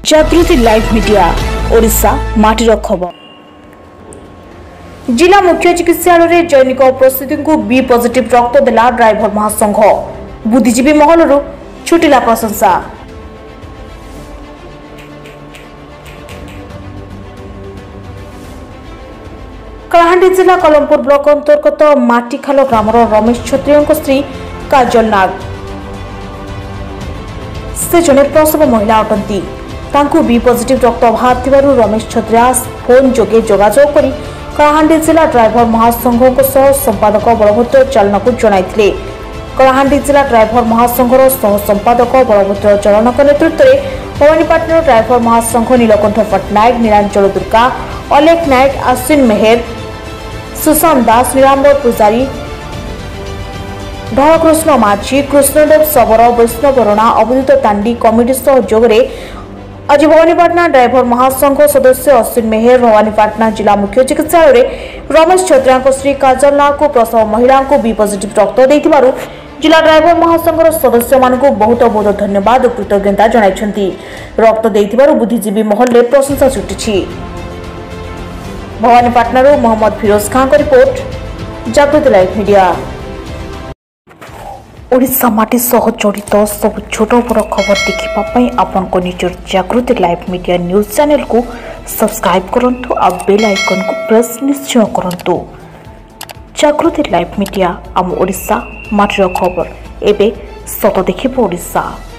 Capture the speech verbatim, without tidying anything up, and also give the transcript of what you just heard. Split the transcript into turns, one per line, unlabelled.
जागृति live media Odisha माटीर खबर। जिला मुख्य चिकित्सालय जैनिक उपस्थिति को बी पॉजिटिव रक्त देला ड्राइवर महासंघ। बुद्धिजीवी महलरू छुटिला प्रशंसा। कलाहांडी जिला कलमपुर ब्लॉक अंतर्गत माटीखाल ग्रामर रमेश छत्रियों स्त्री काजल नाग से जने प्रसव महिला अटंती। तांकु बी पॉजिटिव रक्त अभाव थिबारु रमेश छत्रिया फोन जोगे जोगाजोग करी कलाहांडी जिला ड्राइवर महासंघ संपादक बलभद्र चालन को जणाइथिले। कलाहांडी जिला ड्राइवर महासंघर सह संपादक बलभद्र चालन नेतृत्व में भवानीपाटना ड्राइवर महासंघ नीलकंठ पट्टनायक, नीलांचल दुर्गा, अलेख नायक, आश्विन मेहर, सुशांत दास, नीलांबर पुजारी, धळकृष्ण माझी, कृष्णदेव सबर, वैष्णव बरणा, अवधूत तांडी कमिटी सहयोग में आज भवानीपाटना ड्राइवर महासंघ सदस्य अश्विन मेहर, भवानीपाटना जिला मुख्य चिकित्सालय रमेश छत्रिया स्त्री काजल नाग को प्रसव महिला को बी पॉजिटिव रक्त देथिबारु जिला ड्राइवर महासंघर सदस्य मान को बहुत बहुत धन्यवाद और कृतज्ञता जणाइछंती। रक्त देथिबारु बुद्धिजीवी महल में प्रशंसा छुटिछि। भवानीपाटना मोहम्मद फिरोज खान का रिपोर्ट, जागृति लाइव मीडिया। ओडिशा माटी सह जड़ित सब छोट बड़ खबर देखिपाई आपण को निजर Jagriti live media news channel को सब्सक्राइब करंतु आ बेल आइकन को प्रेस निश्चय करंतु। जागृति लाइव मीडिया आम ओडिशा माटीर खबर एबे सत देखिबो ओडिशा।